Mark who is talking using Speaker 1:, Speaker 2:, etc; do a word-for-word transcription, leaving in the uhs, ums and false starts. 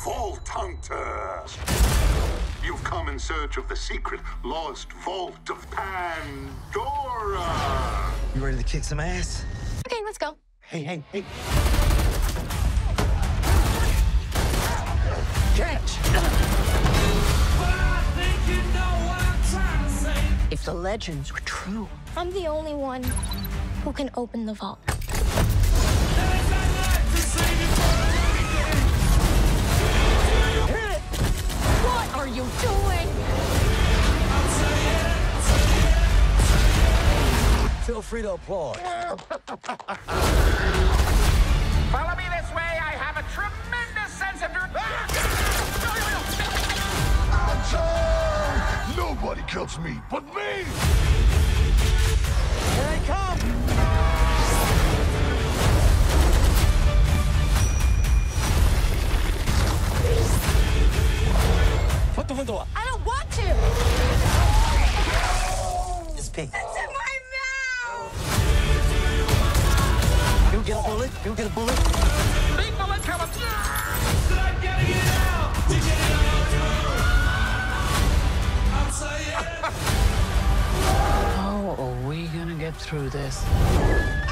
Speaker 1: Vault Hunters! You've come in search of the secret lost vault of Pandora!
Speaker 2: You ready to kick some ass?
Speaker 3: Okay, let's go.
Speaker 2: Hey, hey, hey. Catch!
Speaker 4: If the legends were true,
Speaker 3: I'm the only one who can open the vault. What are you doing?
Speaker 2: Feel free to applaud.
Speaker 5: Follow me this way. I have a tremendous sense of...
Speaker 1: Nobody kills me but me!
Speaker 2: Here they come! Fatto fatto.
Speaker 3: I don't want to!
Speaker 2: It's pink.
Speaker 3: It's in my mouth!
Speaker 2: You get a bullet? You get a bullet?
Speaker 5: Big bullet coming.
Speaker 6: Start getting it out! To get it out! I'm saying...
Speaker 4: how are we gonna get through this?